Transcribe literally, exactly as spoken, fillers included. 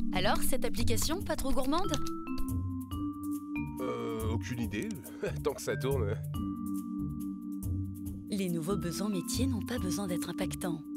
Alors, cette application, pas trop gourmande? Euh, aucune idée. Tant que ça tourne. Les nouveaux besoins métiers n'ont pas besoin d'être impactants.